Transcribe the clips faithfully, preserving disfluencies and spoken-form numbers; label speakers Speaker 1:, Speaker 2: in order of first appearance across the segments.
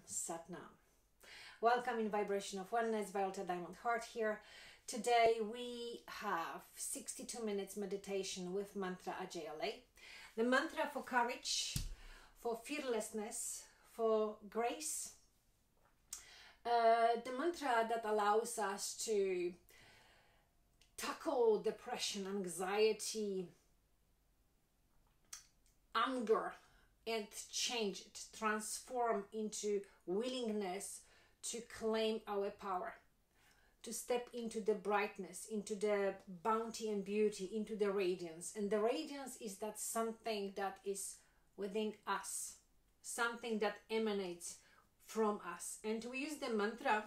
Speaker 1: Satnam. Welcome in Vibration of Wellness, Wioletta Diamondheart here. Today we have sixty-two minutes meditation with mantra Ajai Alai. The mantra for courage, for fearlessness, for grace. Uh, the mantra that allows us to tackle depression, anxiety, anger, and change it, transform into willingness to claim our power, to step into the brightness, into the bounty and beauty, into the radiance. And the radiance is that something that is within us, something that emanates from us. And we use the mantra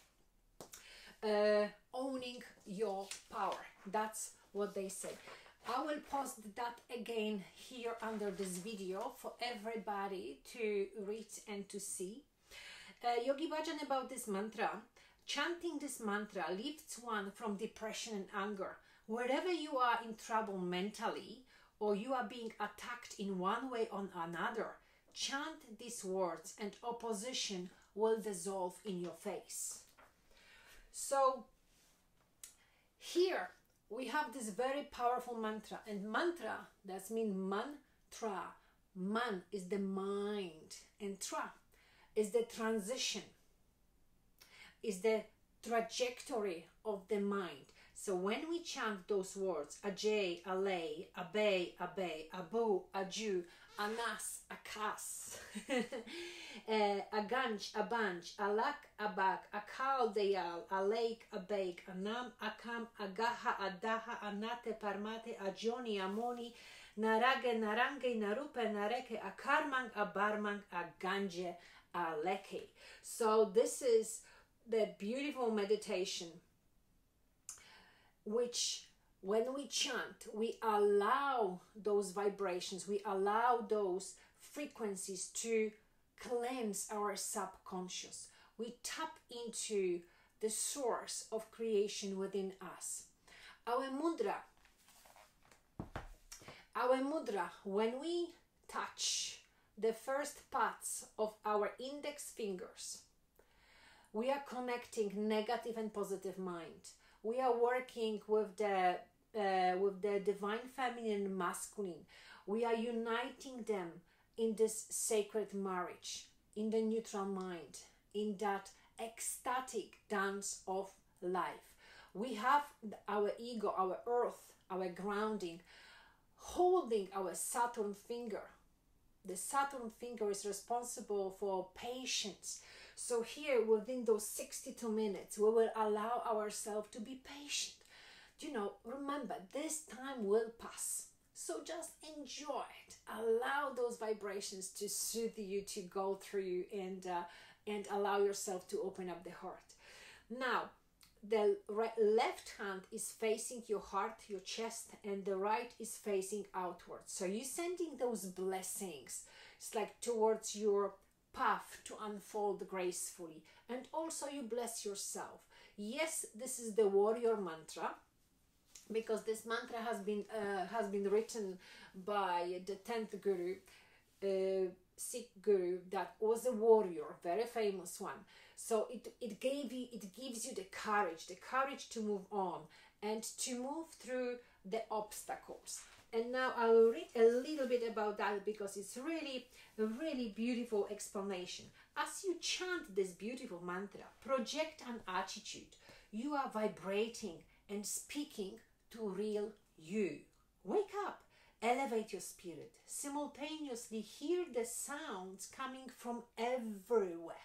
Speaker 1: uh, owning your power. That's what they say. I will post that again here under this video for everybody to read and to see. Uh, Yogi Bhajan about this mantra. Chanting this mantra lifts one from depression and anger. Wherever you are in trouble mentally or you are being attacked in one way or another, chant these words and opposition will dissolve in your face. So here we have this very powerful mantra, and mantra, that means mantra. Man is the mind, and tra is the transition, is the trajectory of the mind. So when we chant those words, Ajai, Alai, Abe, Abe, Abu, Aju, Anas, Akas, Aganj, Abanj, Alak, Abak, Akal, Deyal, Alaik, Abaik, Anam, Akam, Agaha, Adaha, Anate, Parmate, Ajoni, Amoni, Narage, Narange, Narupe, Nareke, Akarmang, Abarmang, Aganje, Aleke. So this is the beautiful meditation which when we chant, we allow those vibrations, we allow those frequencies to cleanse our subconscious. We tap into the source of creation within us. Our mudra, our mudra, when we touch the first parts of our index fingers, we are connecting negative and positive mind. We are working with the uh, with the divine feminine and masculine. We are uniting them in this sacred marriage, in the neutral mind, in that ecstatic dance of life. We have our ego, our earth, our grounding, holding our Saturn finger. The Saturn finger is responsible for patience. So here, within those sixty-two minutes, we will allow ourselves to be patient. You know, remember, this time will pass. So just enjoy it. Allow those vibrations to soothe you, to go through you, and, uh, and allow yourself to open up the heart. Now, the right, left hand is facing your heart, your chest, and the right is facing outwards. So you're sending those blessings. It's like towards your path to unfold gracefully, and also you bless yourself. Yes, this is the warrior mantra, because this mantra has been uh, has been written by the tenth guru, uh, Sikh guru, that was a warrior, very famous one. So it it gave you it gives you the courage, the courage to move on and to move through the obstacles. And now I'll read a little bit about that because it's really a really beautiful explanation. As you chant this beautiful mantra, project an attitude. You are vibrating and speaking to real you. Wake up, elevate your spirit. Simultaneously hear the sounds coming from everywhere.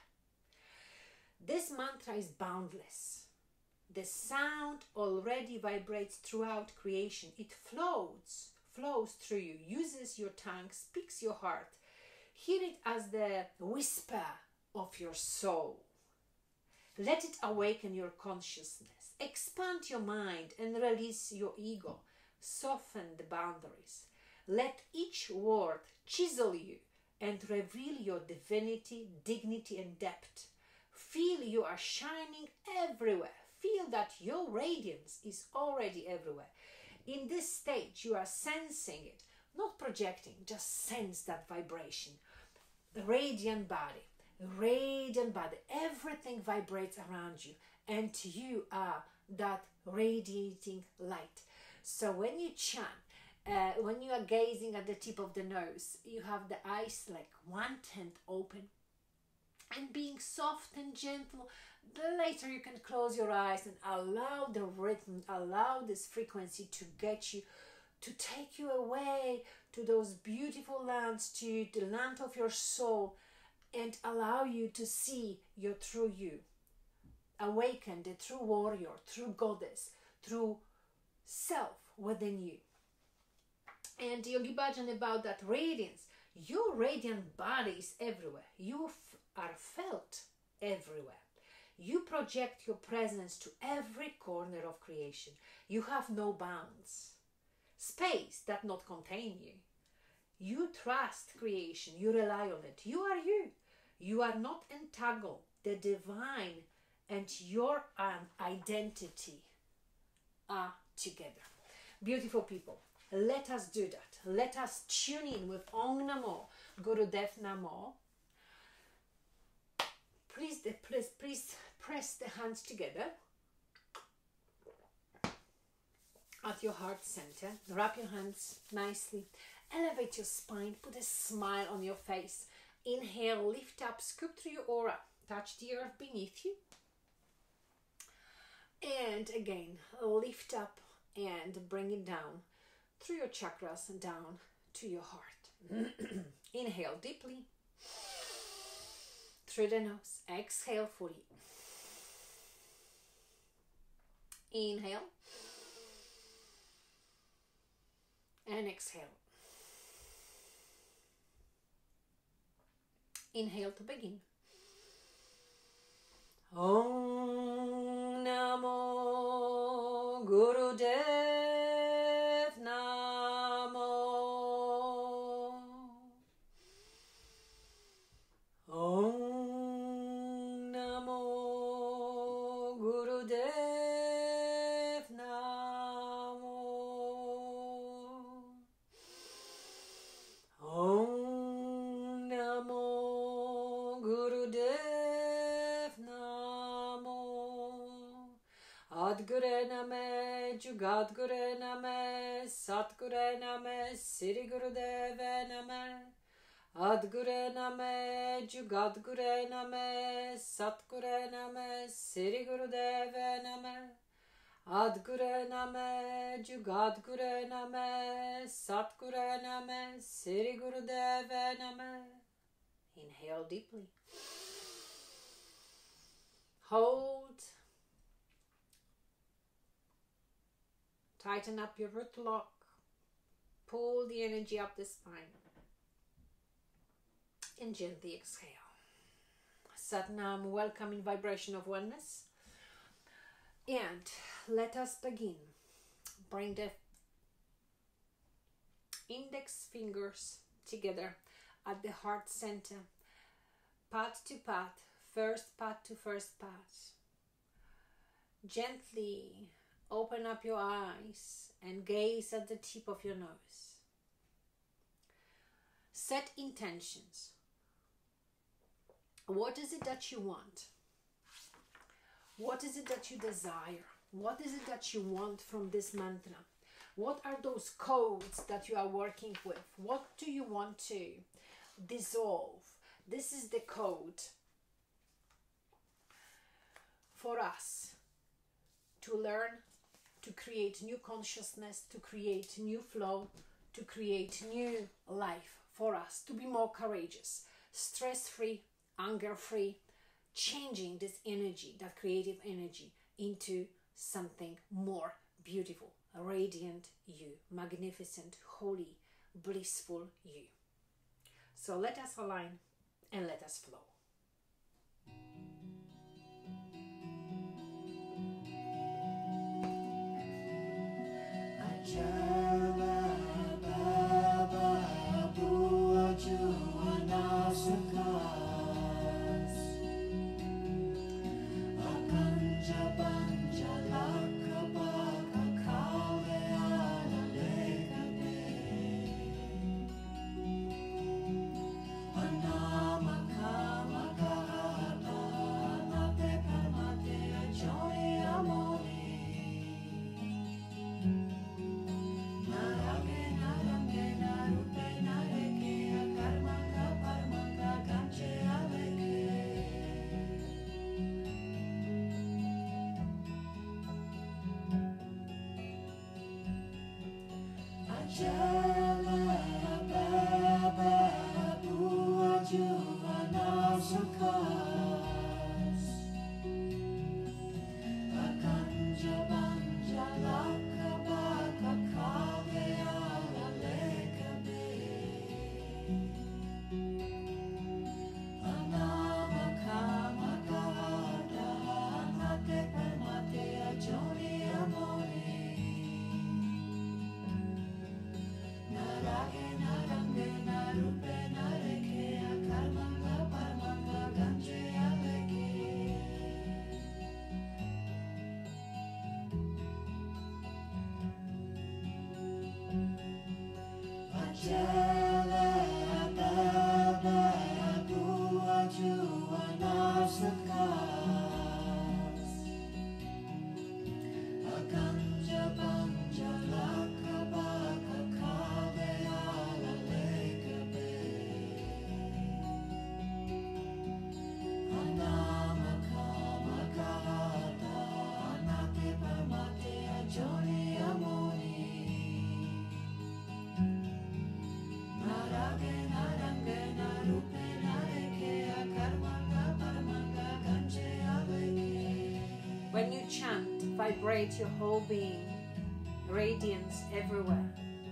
Speaker 1: This mantra is boundless. The sound already vibrates throughout creation. It floats, flows through you, uses your tongue, speaks your heart. Hear it as the whisper of your soul. Let it awaken your consciousness. Expand your mind and release your ego. Soften the boundaries. Let each word chisel you and reveal your divinity, dignity, and depth. Feel you are shining everywhere. Feel that your radiance is already everywhere. In this stage, you are sensing it, not projecting, just sense that vibration. The radiant body, radiant body. Everything vibrates around you, and you are that radiating light. So when you chant, uh, when you are gazing at the tip of the nose, you have the eyes like one tenth open, and being soft and gentle. The later you can close your eyes and allow the rhythm, allow this frequency to get you, to take you away to those beautiful lands, to the land of your soul, and allow you to see your true you. Awaken the true warrior, true goddess, true self within you. And Yogi Bhajan about that radiance. Your radiant body is everywhere. You f- are felt everywhere. You project your presence to every corner of creation. You have no bounds. Space that not contain you. You trust creation. You rely on it. You are you. You are not entangled. The divine and your um, identity are together. Beautiful people, let us do that. Let us tune in with Om Namo, Gurudev Namo. Please, please, please press the hands together at your heart center. Wrap your hands nicely. Elevate your spine. Put a smile on your face. Inhale, lift up, scoop through your aura. Touch the earth beneath you. And again, lift up and bring it down through your chakras and down to your heart. Inhale deeply through the nose. Exhale fully. Inhale and exhale. Inhale to begin. Om Namo Gurudev Namo. Om Namo Gurudev Namo. Om Namo Gurudev Adgure Name, Jugadgure Name, Satgure Name, Siri Gurudeva Name. Adgure Name, Jugadgure Name, Satgure Name, Siri Gurudeva Name. Adgure Name, Jugadgure Name, Satgure Name, Siri Gurudeva Name. Inhale deeply. Hold. Tighten up your root lock. Pull the energy up the spine. And gently exhale. Satnam, welcoming vibration of oneness. And let us begin. Bring the index fingers together at the heart center. Path to path. First path to first path. Gently open up your eyes and gaze at the tip of your nose. Set intentions. What is it that you want? What is it that you desire? What is it that you want from this mantra? What are those codes that you are working with? What do you want to dissolve? This is the code for us to learn, to create new consciousness, to create new flow, to create new life for us, to be more courageous, stress-free, anger-free, changing this energy, that creative energy, into something more beautiful, radiant you, magnificent, holy, blissful you. So let us align and let us flow. Anamaka When you chant, vibrate your whole being, radiance everywhere.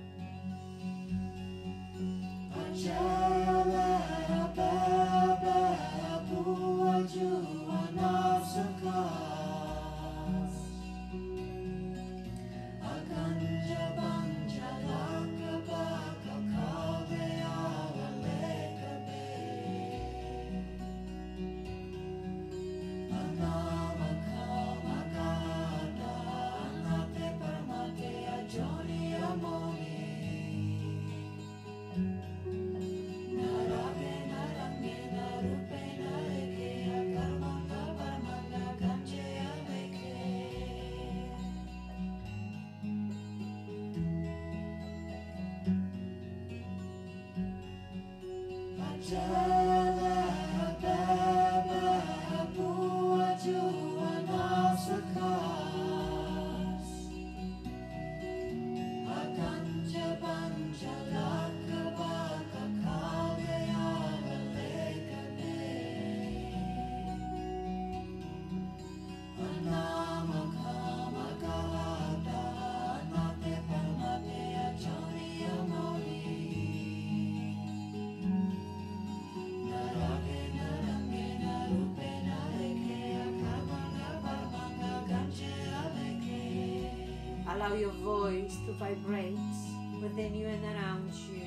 Speaker 1: Allow your voice to vibrate within you and around you.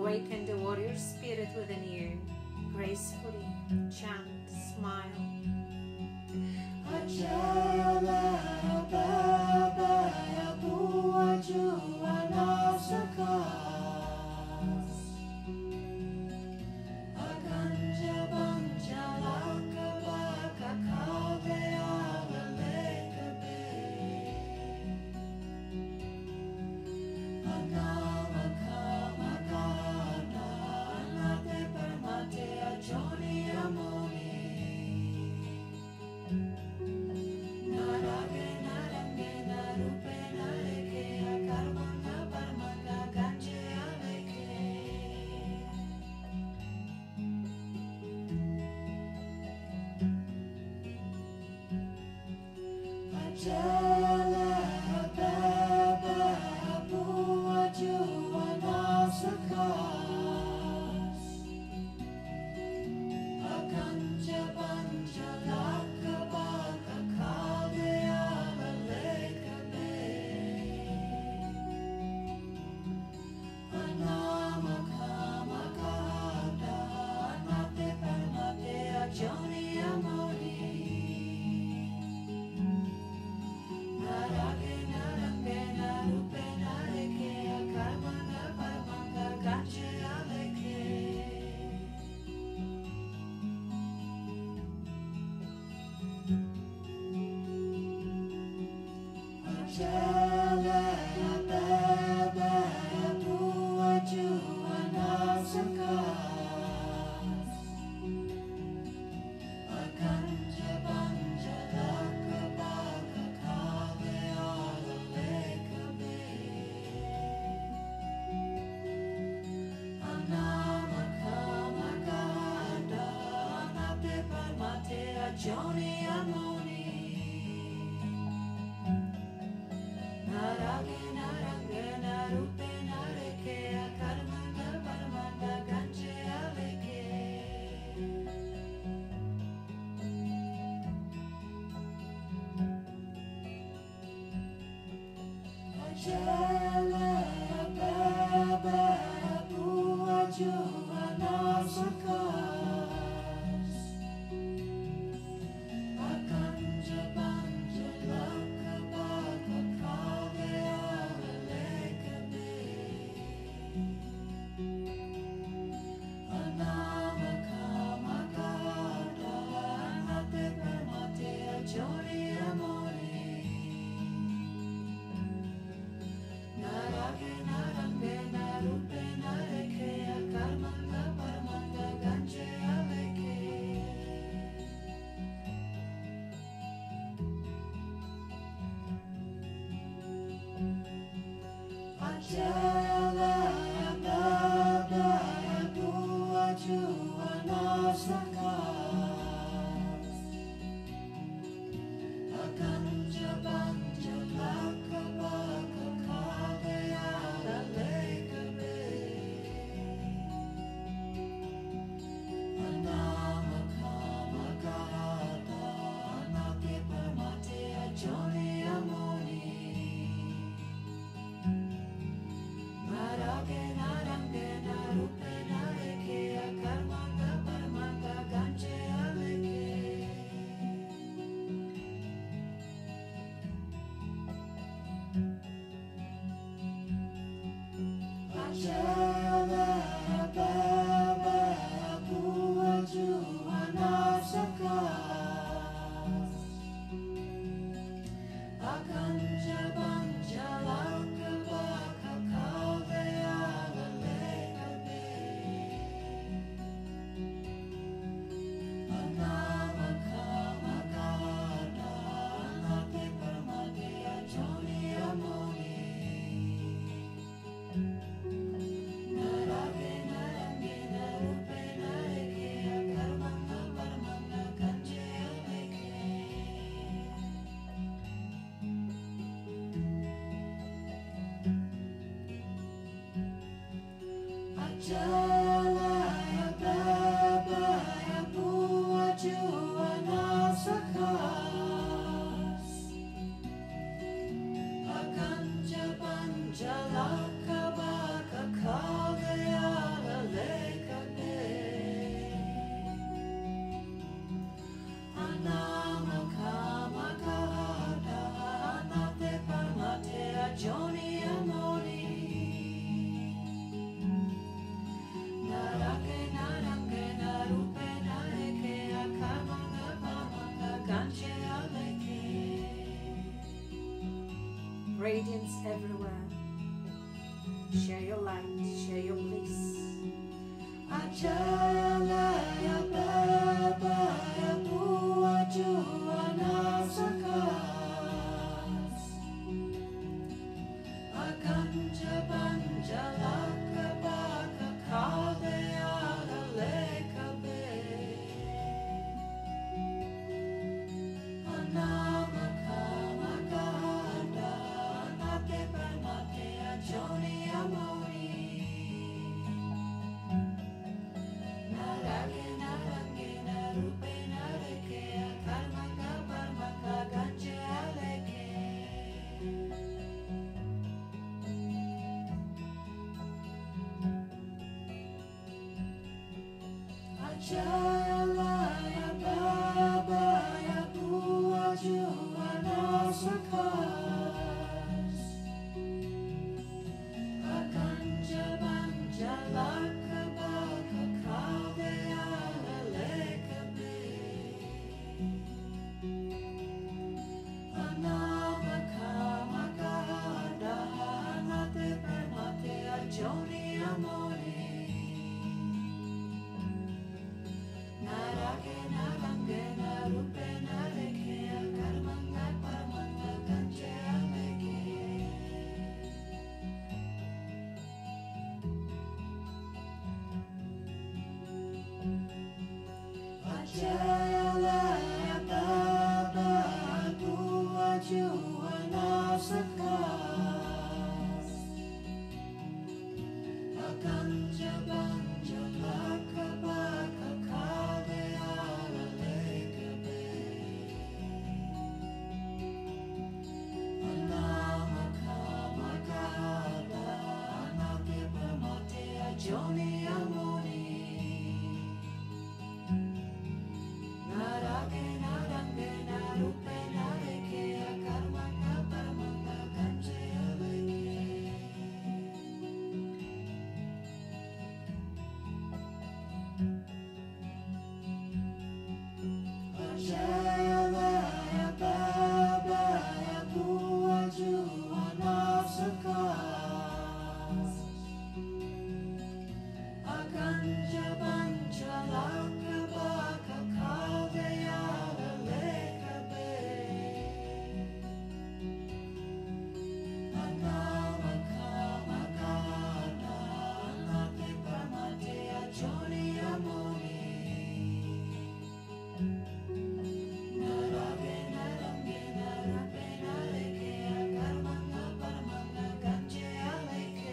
Speaker 1: awaken the warrior spirit within you. Gracefully chant, smile. Ajai Alai, Baba, Abu Joan of Arc. radiance everywhere. Share your light, share your bliss. Ajai Alai, Ababa, Bua, Joan of Arc. Aganja Banja Laka Baka Kaldea Leka Be. Anamaka Magada Nate Parmate Ajoni Amoni. Narage Narange Narupe Nareke Karmaka Parmaka Ganje Aleke. Ajai Alai, Ababa, Bua, Joan of Arc. Aganja Banja Laka Baka Kaldea Leka Be. Anamaka Magada Nate Parmate Ajoni Amoni. Narage narange narupe nareke karmanga paramanga ganje aleke. Ajai Alai, Ababa, Bua, Joan of Arc. Aganja Banja Laka Baka Kaldea Leka Be. Anamaka Magada Nate Parmate Ajoni Amoni. Narage Narange Narupe Nareke Karmanga Paramanga Ganje Aleke. Ajai Alai, Ababa, Bua, Joan of Arc. Aganja Banja Laka Baka Kaldea Leka Be. Anamaka Magada Nate Parmate Ajoni Amoni. Narage narange narupe nareke karmanga paramanga ganje aleke.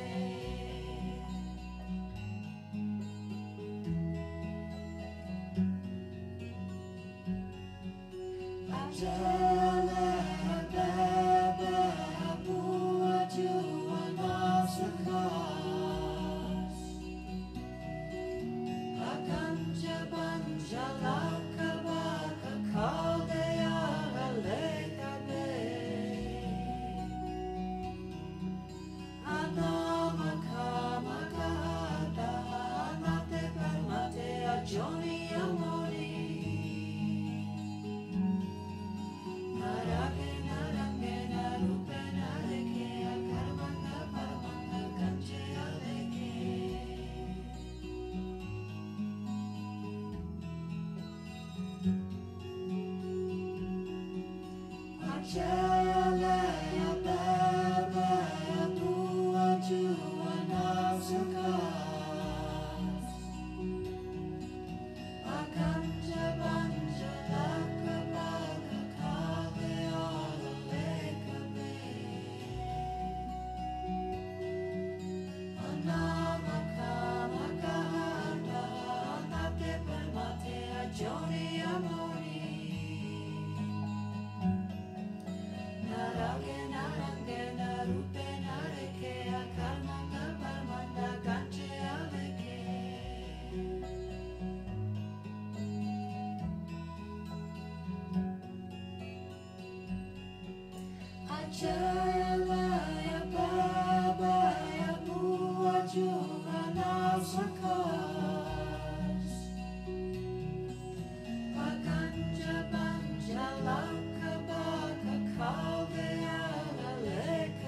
Speaker 1: Ajai Alai, Ababa, Bua, Joan of Arc. Aganja Banja Laka Baka Kaldea Leka Be. Anamaka Magada Nate Parmate Ajoni Amoni. Narage narange narupe nareke karmanga paramanga ganje aleke. Ajai Alai, Ababa, Bua, Joan of Arc. Aganja Banja Laka Baka Kaldea Leka Be. Anamaka Magada Nate Parmate Ajoni Amoni. Narage narange narupe nareke karmanga paramanga ganje aleke. Ajai Alai, Ababa, Bua, Joan of Arc. Aganja Banja Laka Baka Kaldea Leka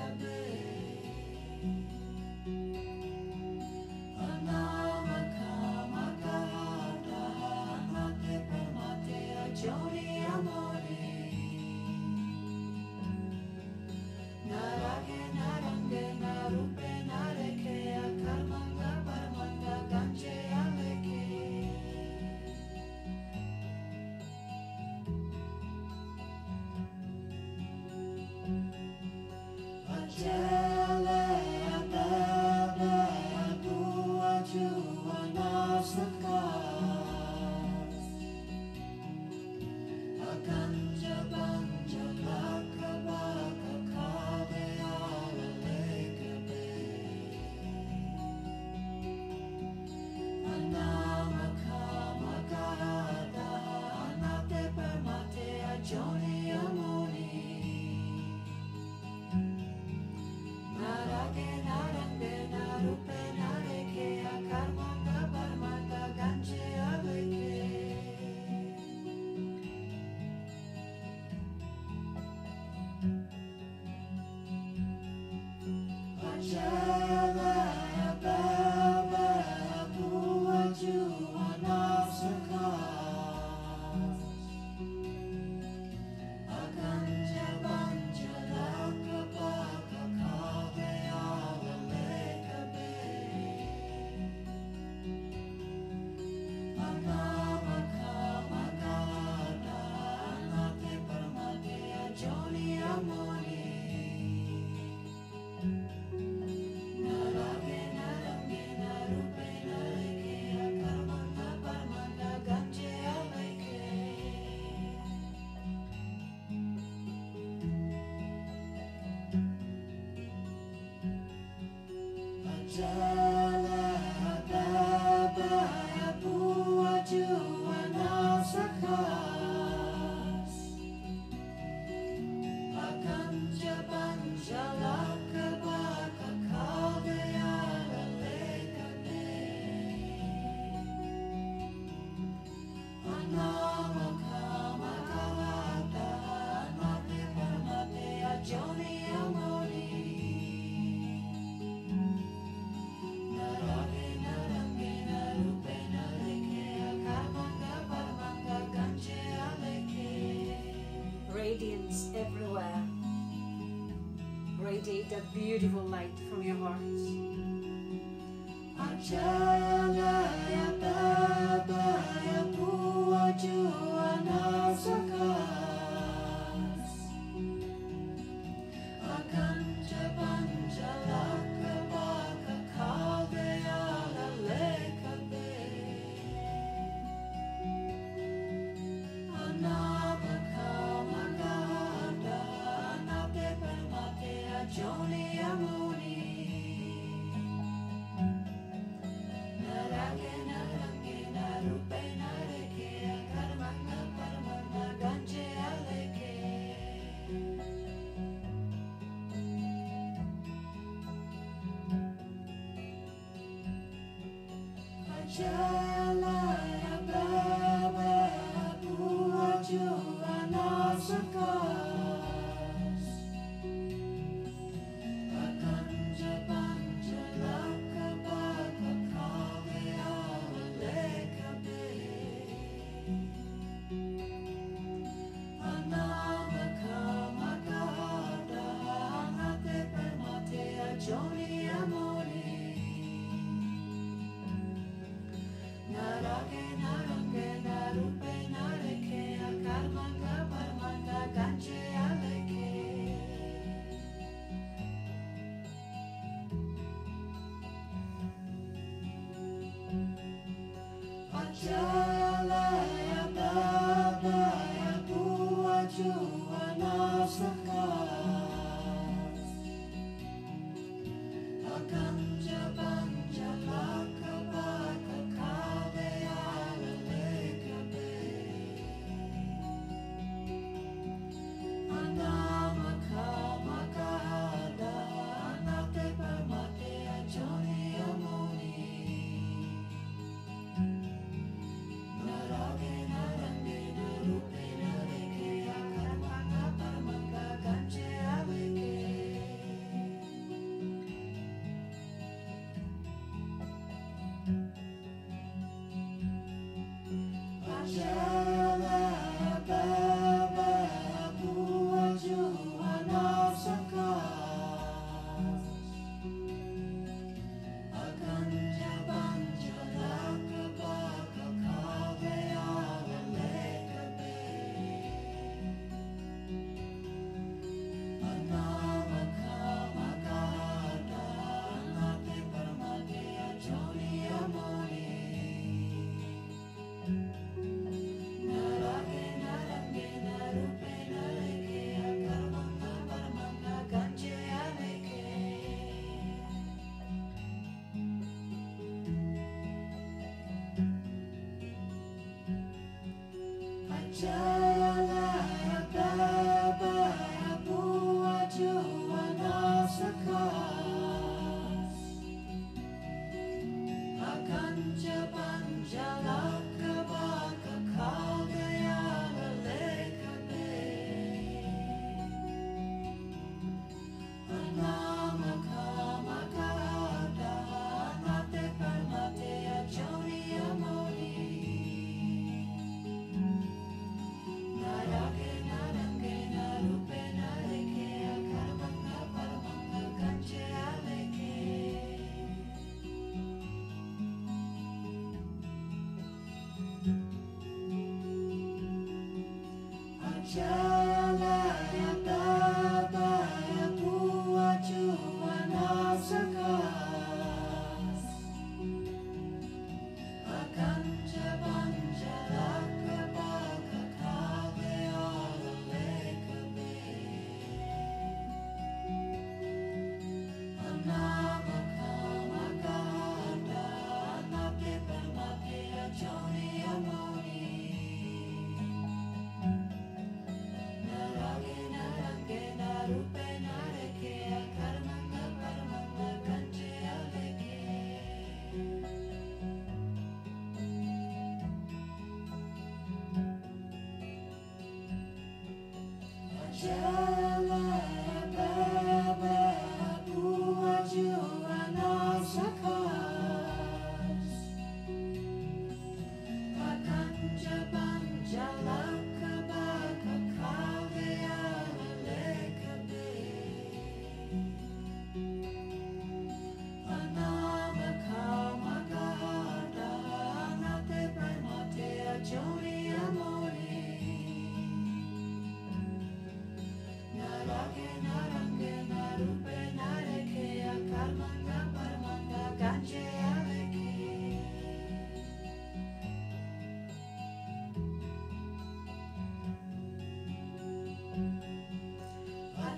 Speaker 1: Radiance everywhere. Radiate that beautiful light from your heart. Ajai Alai, Babaya, Buaju, Anasakas. Aganja Banja Laka Baka Kaldeala Lekabe. Anamaka Magada, Anapepa Matea, Joni Amuni. Ajai Alai, Babaya, Buaju, Anasakas. Aganja Banja Laka Baka Kaldeala Lekabe. Anamaka Magada, Anapepa Matea, Joni Amoni. Narage narange narupe nareke akarmanga parmanga ganje aleke. Ajai Alai, Babaya, Buaju, Anasakas. Aganja Banja Laka Baka Kaldeala Lekabe. Anamaka Magada, Anapepa Matea, Joni Amoni.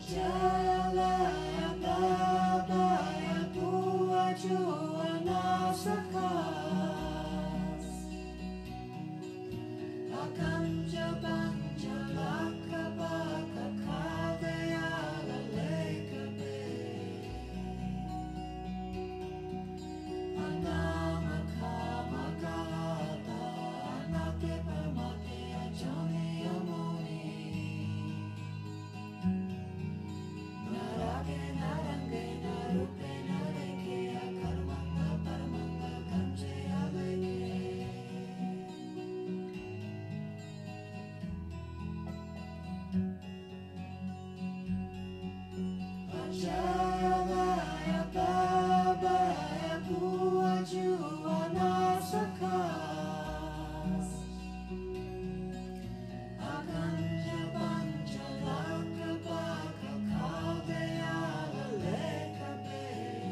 Speaker 1: Ajai Alai Babaya Bua Joan of Arc Akanja Banja Laka Baka Kavayala Leka Be Anama Kama Gata Anate Pamate Ajani Amoni Narage Narange Narupe Nareke Akarmanga Paramanga Kanje Aleke Ajai Alai Babaya Bua Joan of Arc Akanja Banja Laka Baka Kavayala Leka Be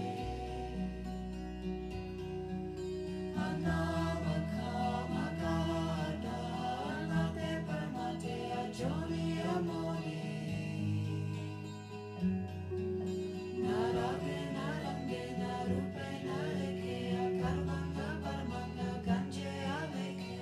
Speaker 1: Anama Kama Gada Anate Paramate Ajoni Amoni Narage Narange Narupe Nareke Akarmanga Paramanga Kanje Aleke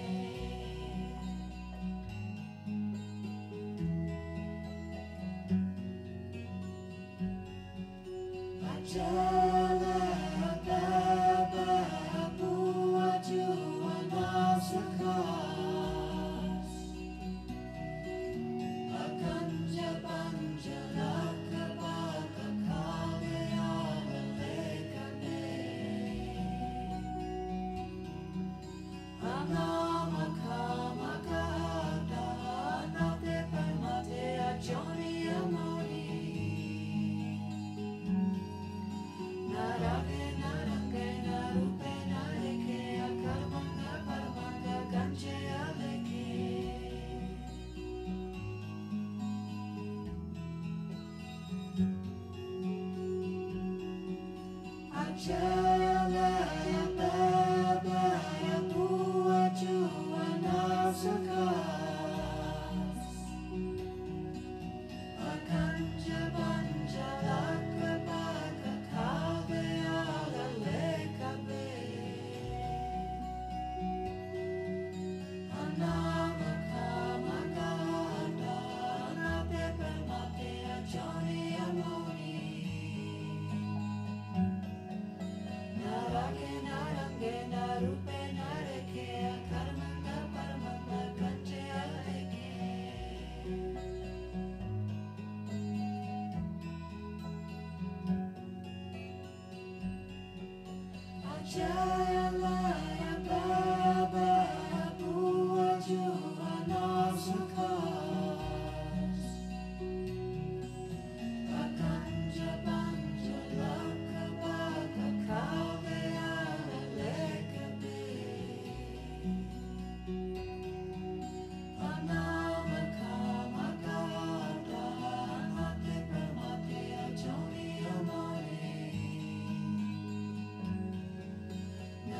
Speaker 1: Ajai Alai Babaya Bua Joan of Arc Akanja Banja Laka Baka Kavayala Leka Be Anama Kama Gada Anate Paramate Ajoni Amoni Narage Narange Narupe Nareke Akarmanga Paramanga Kanje Aleke Ajai Alai Babaya Bua Joan of Arc Akanja Banja Laka Baka Kavayala Leka Be Anama Kama Gada Anate Pamate Ajani Amoni Narage Narange Narupe Nareke Akarmanga Paramanga Kanje Aleke Ajai Alai Babaya Bua Joan of Arc Akanja Banja Laka Baka Kavayala Leka Be Anama Kama Gada Anate Pamate Ajoni Amoni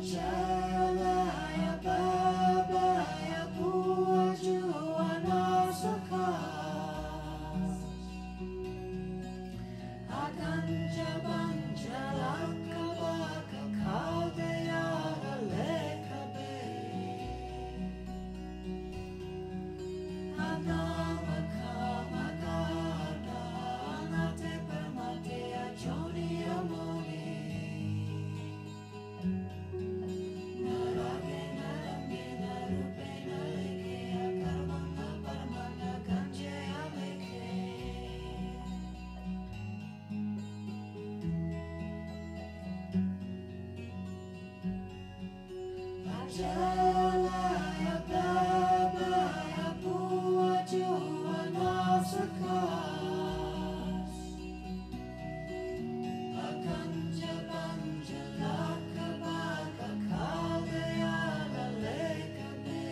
Speaker 1: Ajai Alai, Baba, Buaju, Anasakas, Aganja Banja Lakabaka, Kaldeyara Lekabe, Anamaka Magada, Anate Permatea, Joni Amoni. Ajai Alai, Baba, Buaju, Anasakas, Aganja Banja Lakabaka, Kaldeyara Lekabe,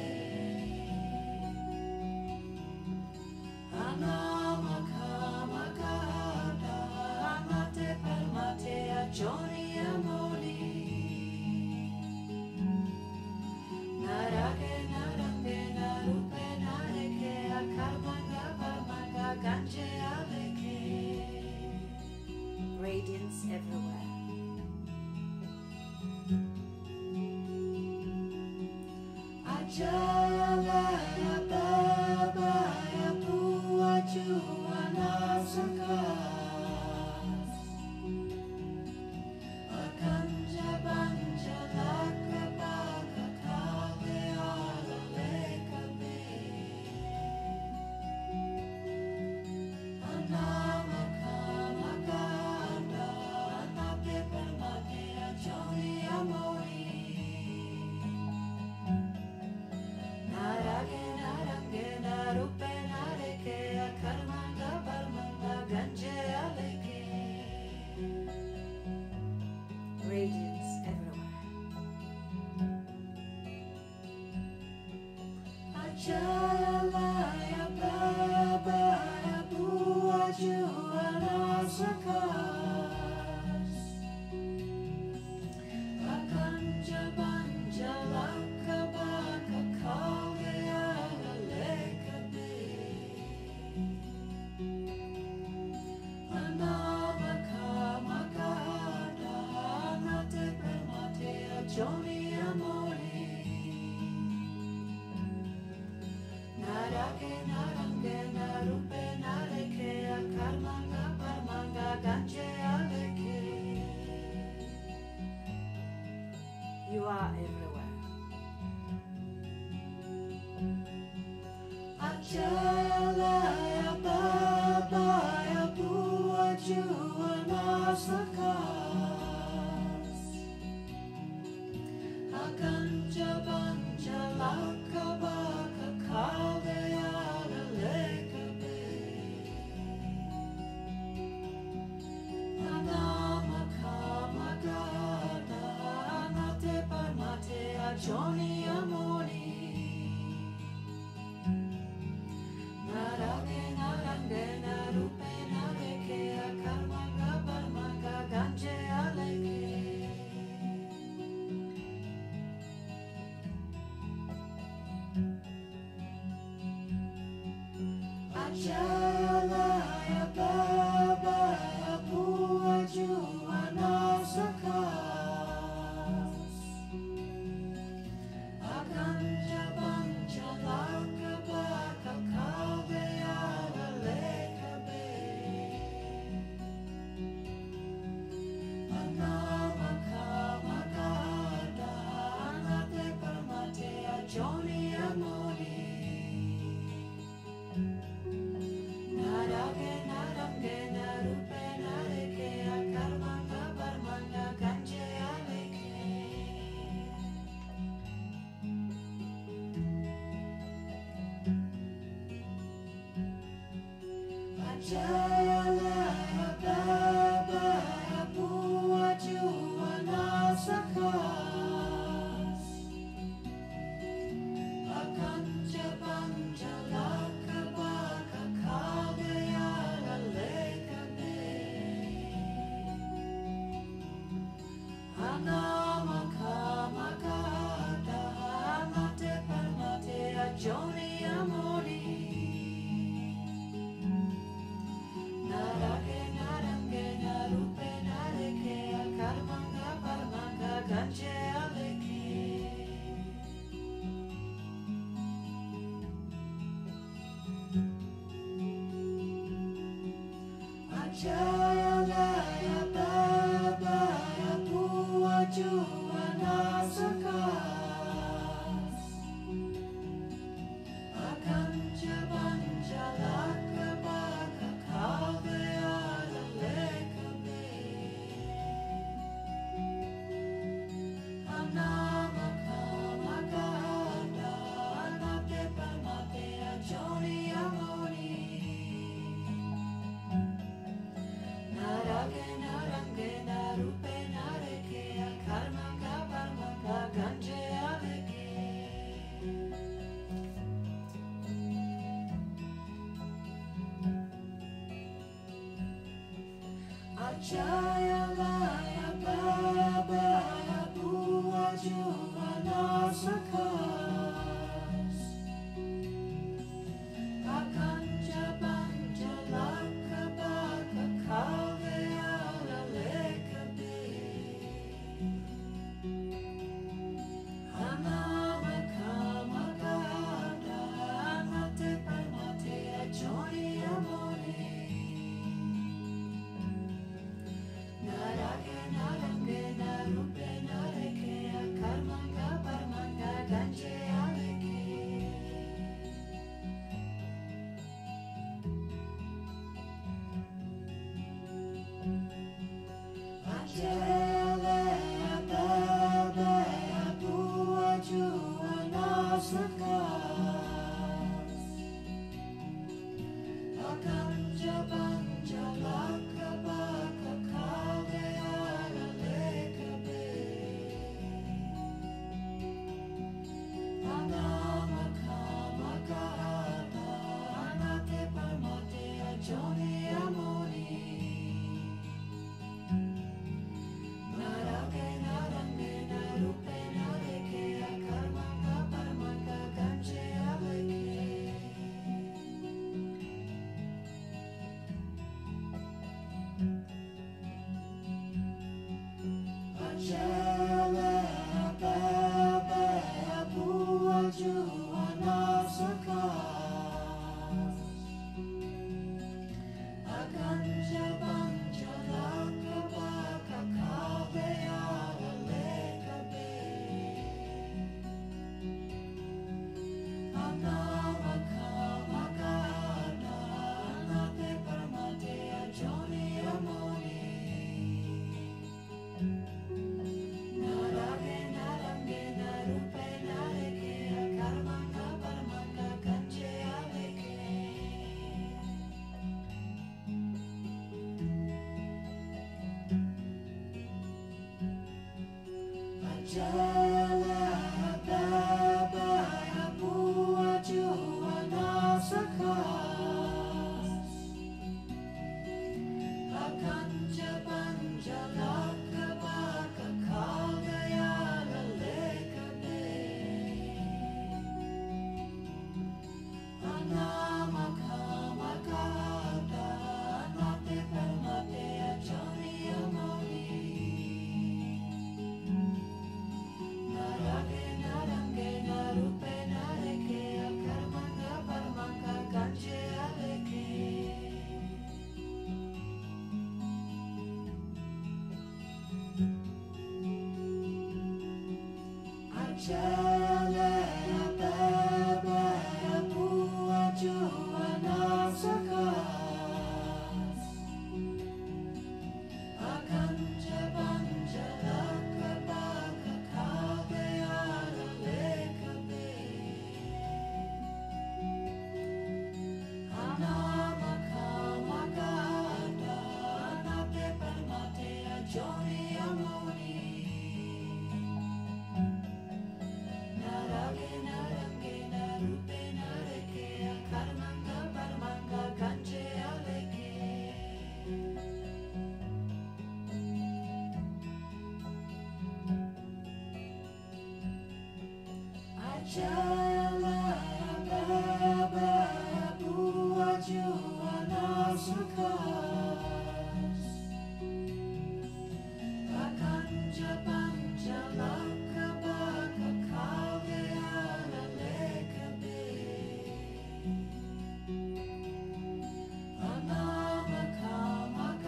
Speaker 1: Anamaka Magada, Anate Permatea, Joni Amoni. Narage narange narupe nareke akarmanga parmanga ganje aleke. Radiance everywhere. Ajai Alai, Baba, Buaju, Anasakas, Aganja Banja Lakabaka, Kaldeyara Lekabe, Anamaka Magada, Anate Permatea, Joni Amoni. Narage narange narupe nareke akarmanga parmanga ganje aleke. Radiance everywhere. Ajai Alai, Baba, Buaju, Anasakas, Aganja Banja Lakabaka, Kaldeyara Lekabe, Anamaka Magada, Anate Permatea, Joni Amoni. Narage narange narupe nareke akarmanga parmanga ganje aleke. You are everywhere. Ajai Alai, Baba, Buaju, Anasakas, Aganja Banja Lakabaka, Kaldeyara Lekabe, Anamaka Magada, Anate Permatea, Joni Amoni. Narage narange narupe nareke akarmanga parmanga ganje aleke. Ajai Alai, Baba, Buaju, Anasakas, Aganja Banja Lakabaka, Kaldeyara Lekabe, Anamaka Magada, Anate Permatea, Joni Amoni. Narage narange narupe nareke akarmanga parmanga ganje aleke. Ajai Alai, Baba, Buaju, Anasakas, Aganja Banja Lakabaka, Kaldeyara Lekabe, Anamaka Ajai Alai Ababaya Buaju Anasakas Akanja Banja Lakabaka Kalveala Lekabe Anamaka Magada Anatepa Matea Joni Amoni Narage narange narupe nareke karma kabarma ganje aleke Ajai Alai Ababaya Buaju Anasakas Akanja Banja Lakabaka Kalveala Lekabe Anamaka Magada Anatepa Matea Joni Amoni Narage narange narupe nareke karmanga parmanga ganje aleke Ajai Alai Ababaya Buaju Anasakas Akanja Banja Lakabaka Kalveala Lekabe Anamaka Magada Anatepa Matea Joni Amoni Narage narange narupe nareke karmanga parmanga ganje aleke Ajai Alai Ababaya Buaju Anasakas Akanja Banja Lakabaka Kalveala Lekabe Anamaka Magada Anatepa Matea Joni Amoni Narage narange narupe nareke karmanga parmanga ganje aleke Ajai Alai Ababaya Buaju Anasakas Akanja Banja Lakabaka Kalveala Lekabe Anamaka Magada Anatepa Matea Joni Amoni Narage narange narupe nareke karmanga parmanga ganje aleke Ajai Alai Ababaya Buaju Anasakas Akanja Banja Lakabaka Kalveala Lekabe Anamaka Magada Anatepa Matea Joni Amoni Narage narange narupe nareke karmanga parmanga ganje aleke Ajai Alai Ababaya Buaju Anasakas Akanja Banja Lakabaka Kalveala Lekabe Anamaka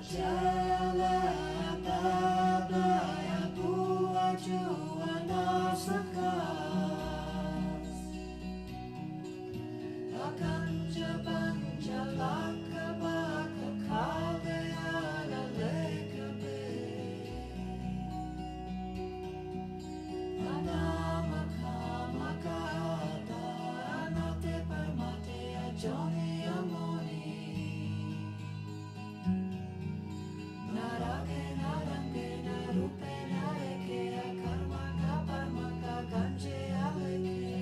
Speaker 1: Ajai Alai Baba Bua Joan of Sakas Akanja Banja Laka Baka Kagayala Leka Be Anama Kama Gada Anate Parmate Ajoni Amoni Narage Narange Narupe Nareke Akarmaka Parmaka Ganje Aleke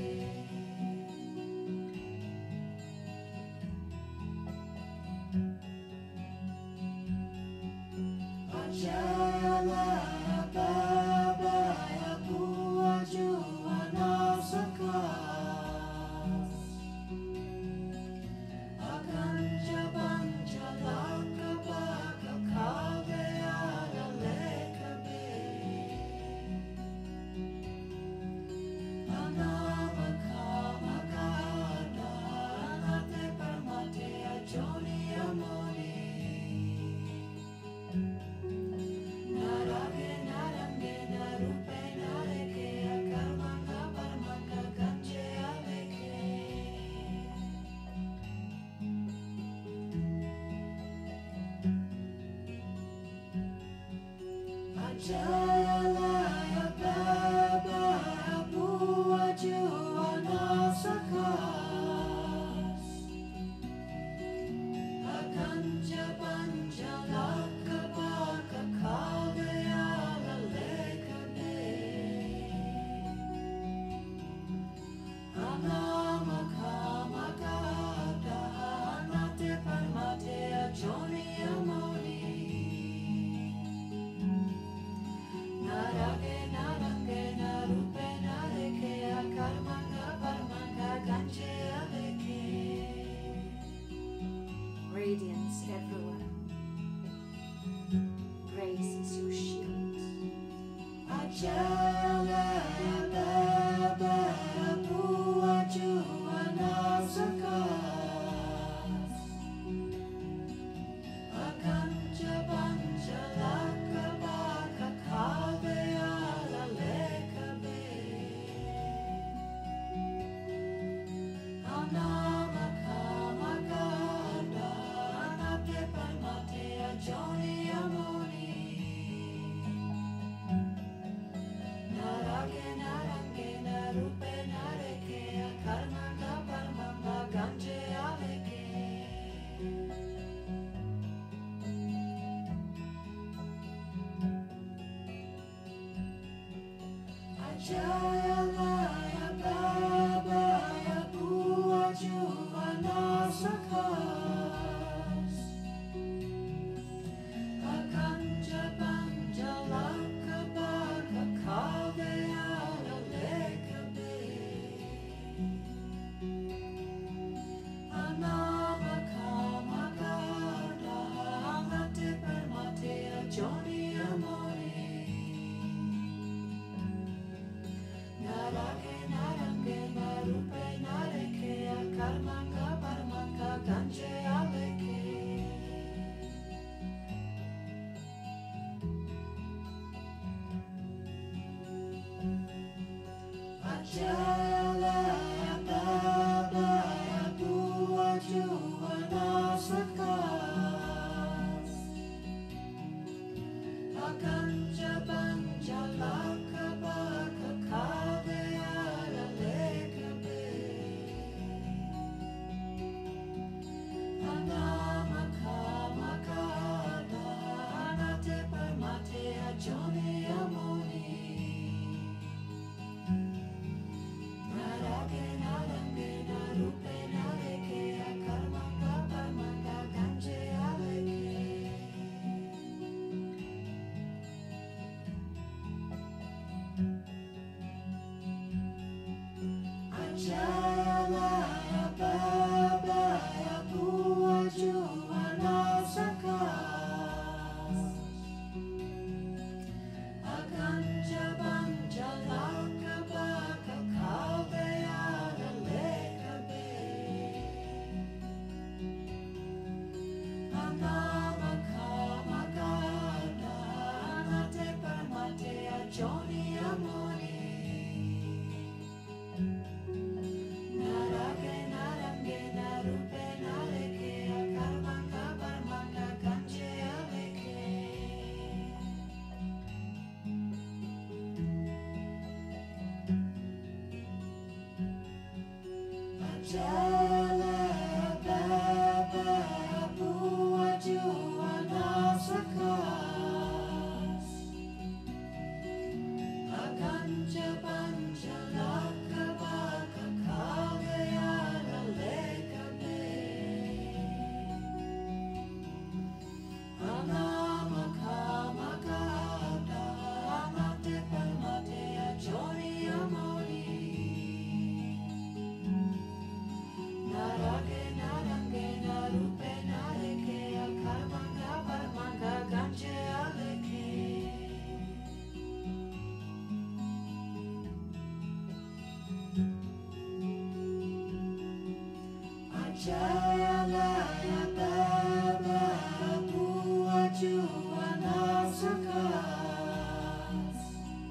Speaker 1: Ajai Alai Baba Bua Joan of Sakas Akanja Banja Laka Baka Kagayala Leka Be Anama Kama Gada Anate Parmate Ajoni Amoni Narage Narange Narupe Nareke Akarmaka Parmaka Ganje Aleke Ajai Alai Baba Bua Joan of Sakas Akanja Banja Laka Baka Kagayala Leka Be Anama Kama Gada Anate Parmate Ajoni Amoni Narage Narange Narupe Nareke Akarmaka Parmaka Ganje Aleke Radiance everywhere. Grace is your shield. Ajai Alai Baba Bua Joan of Sakas Akanja Banja Laka Baka Kagayala Leka Be Anama Kama Gada Anate Parmate Ajoni Amoni Narage Narange Narupe Nareke Akarmaka Parmaka Ganje Aleke Ajai Alai Baba Bua Joan of Sakas Akanja Banja Laka Baka Kagayala Leka Be Anama Kama Gada Anate Parmate Ajoni Amoni Narage Narange Narupe Nareke Akarmaka Parmaka Ganje Aleke Ajai Alai Baba Bua Joan of Sakas Akanja Banja Laka Baka Kagayala Leka Be Anama Kama Gada Anate Parmate Ajoni Amoni Ajai Alai Baba Bua Juana Sakas Aganja Banja Laka Baka Kagayana Leka Be Anama Kama Gada Amate Palmate Ajoni Amori Narage narange narupe nareke akarmanga parmanga ganje aleke Ajai Alai Baba Bua Juana Sakas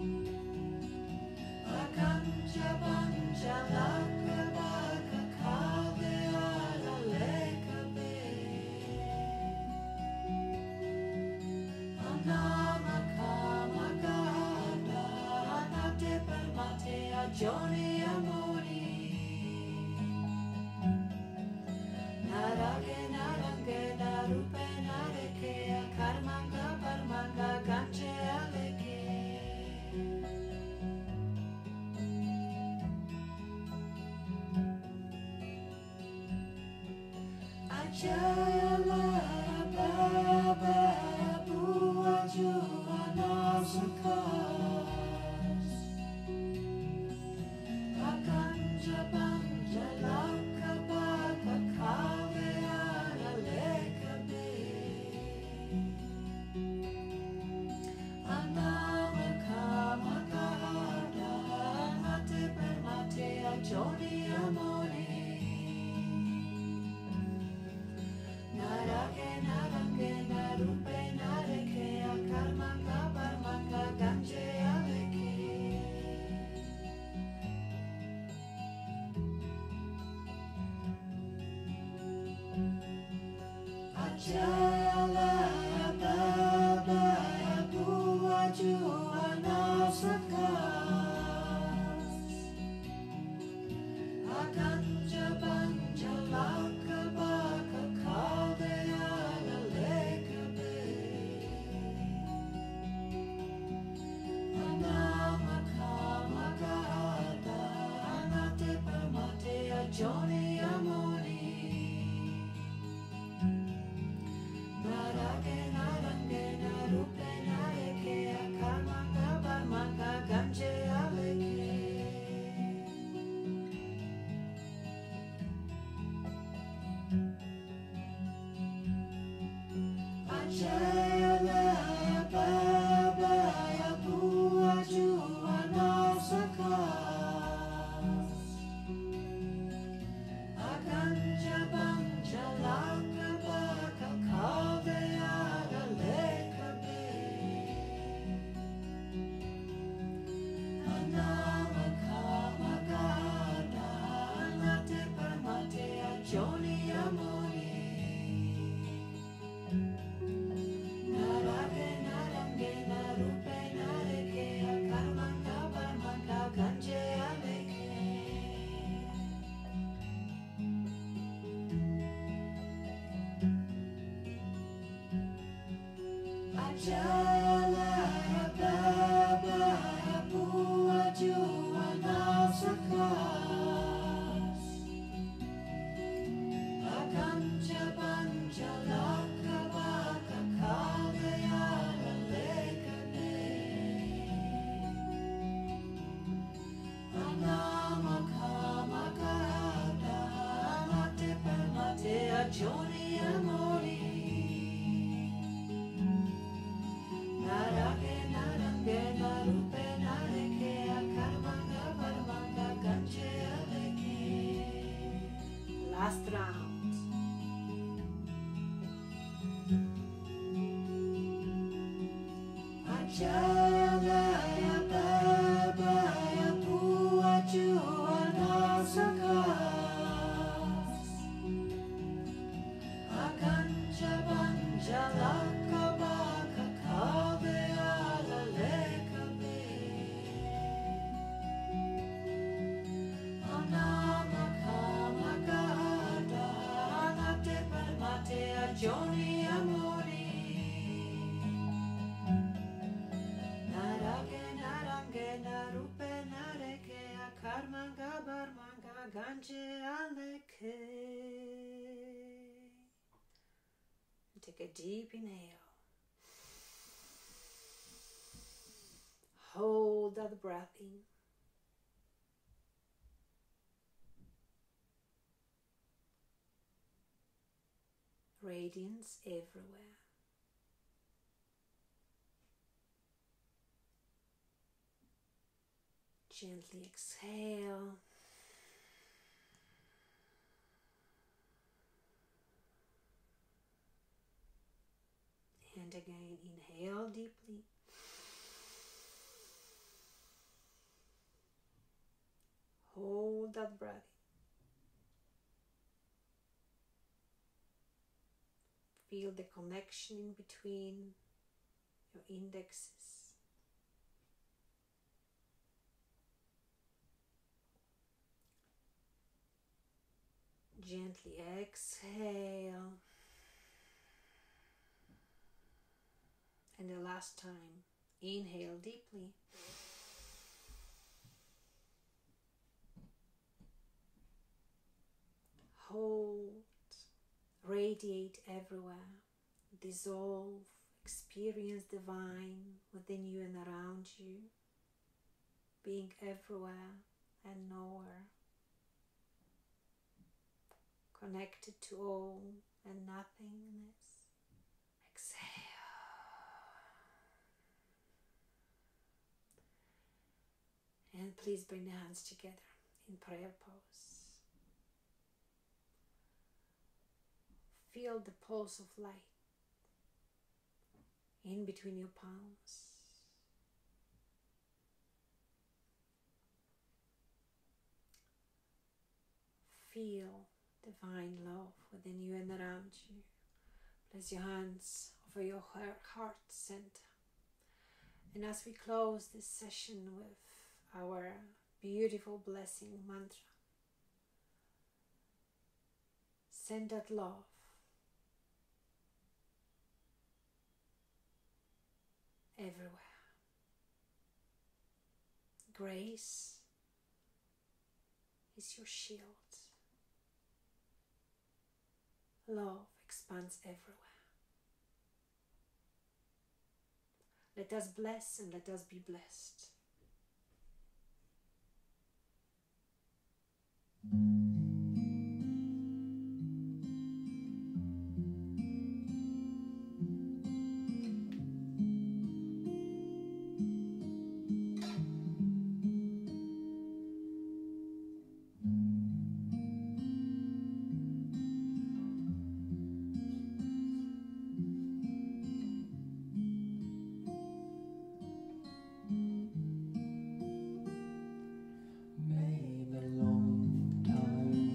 Speaker 1: Aganja Banja Laka Baka Kagayana Leka Be Anama Kama Gada Anate Palmate Ajoni Amori Narage narange narupe nareke akarmanga parmanga ganje aleke Ajai Alai Baba Bua Juana Sakas Aganja Banja Laka Baka Kagayana Leka Be Anama Kama Gada Anate Palmate Ajoni Amori Narage narange narupe nareke akarmanga parmanga ganje aleke Ajai Alai Baba Bua Juana Sakas Aganja Banja Laka Baka Kagayana Leka Be Anama Kama Gada Anate Palmate Ajoni Amori Narage narange narupe nareke akarmanga parmanga ganje aleke Ajai Alai Baba Bua Juana Sakas Aganja Banja Laka Baka Kagayana Leka Be Anama Kama Gada Anate Palmate Ajoni Amori Narage narange narupe nareke akarmanga parmanga ganje aleke Ajai Alai Baba Bua Juana Sakas Aganja Banja Laka Baka Kagayana Leka Be Anama Kama Gada Anate Palmate Ajoni Amori Narage narange narupe nareke akarmanga parmanga ganje aleke Last round Ajai Alai Baba Bua Juana Sakas Aganja Banja Laka Baka Kagayana Leka Be Anama Kama Ajai Alai. Take a deep inhale. Hold that breath in. Radiance everywhere. Gently exhale. And again, inhale deeply. Hold that breath. Feel the connection in between your indexes. Gently exhale. And the last time, inhale deeply. Hold. Radiate everywhere. Dissolve. Experience divine within you and around you. Being everywhere and nowhere. Connected to all and nothingness. Exhale. And please bring the hands together in prayer pose. Feel the pulse of light in between your palms. Feel divine love within you and around you. Place your hands over your heart center. And as we close this session with our beautiful blessing mantra, send that love everywhere. Grace is your shield. Love expands everywhere. Let us bless and let us be blessed.
Speaker 2: May the long time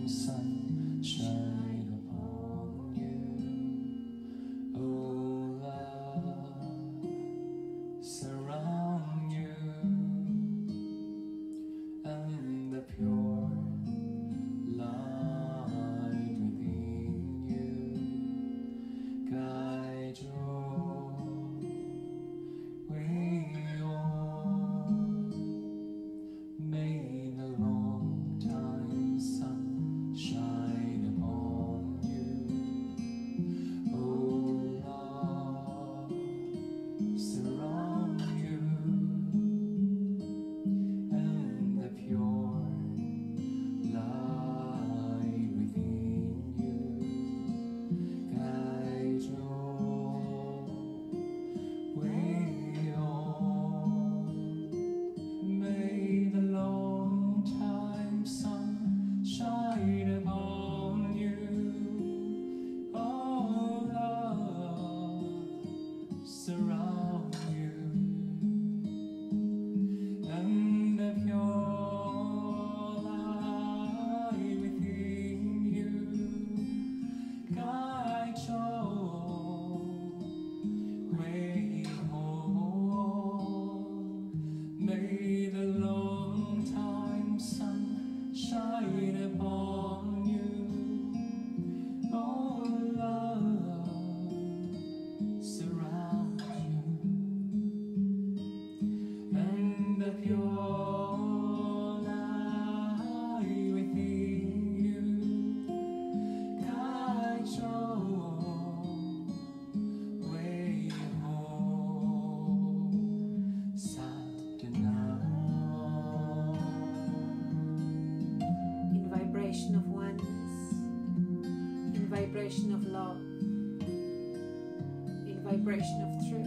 Speaker 1: vibration of love, in vibration of truth.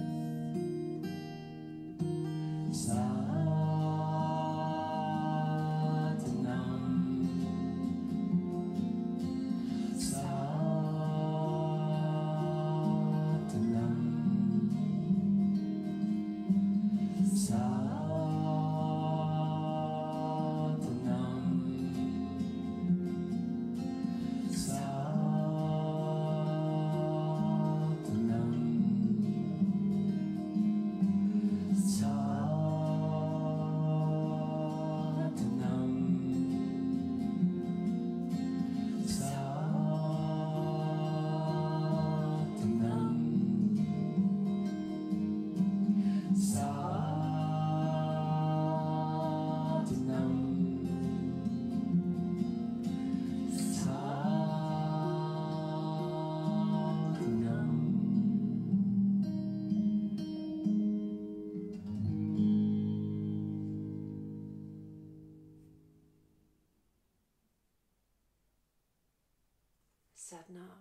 Speaker 1: Satnam.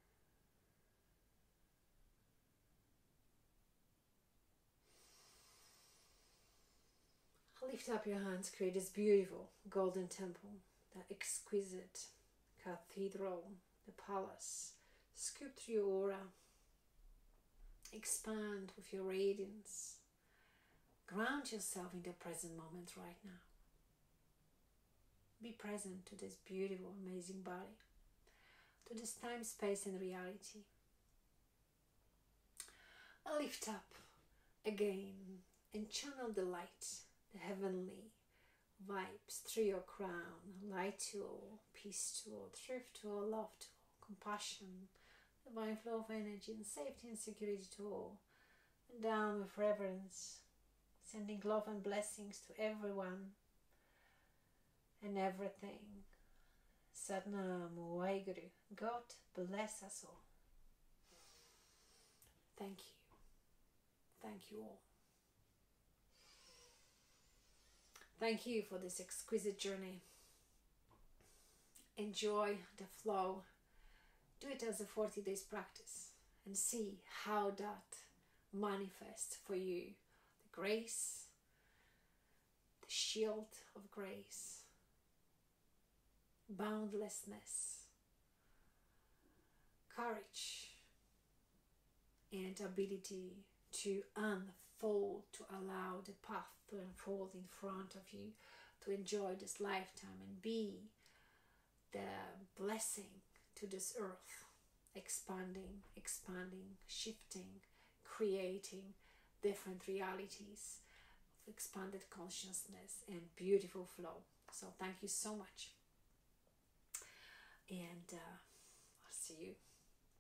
Speaker 1: Lift up your hands, create this beautiful golden temple, that exquisite cathedral, the palace. Sculpt your aura, expand with your radiance. Ground yourself in the present moment right now. Be present to this beautiful, amazing body, to this time, space and reality. Lift up again and channel the light, the heavenly vibes through your crown. Light to all, peace to all, truth to all, love to all, compassion, divine flow of energy and safety and security to all. And down with reverence, sending love and blessings to everyone and everything. Satnam Waheguru. God bless us all. Thank you. Thank you all. Thank you for this exquisite journey. Enjoy the flow. Do it as a forty days practice and see how that manifests for you. The grace, the shield of grace, boundlessness, courage, and ability to unfold, to allow the path to unfold in front of you, to enjoy this lifetime and be the blessing to this earth, expanding, expanding, shifting, creating different realities of expanded consciousness and beautiful flow. So thank you so much. And uh, I'll see you.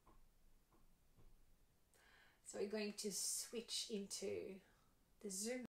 Speaker 1: So we're going to switch into the Zoom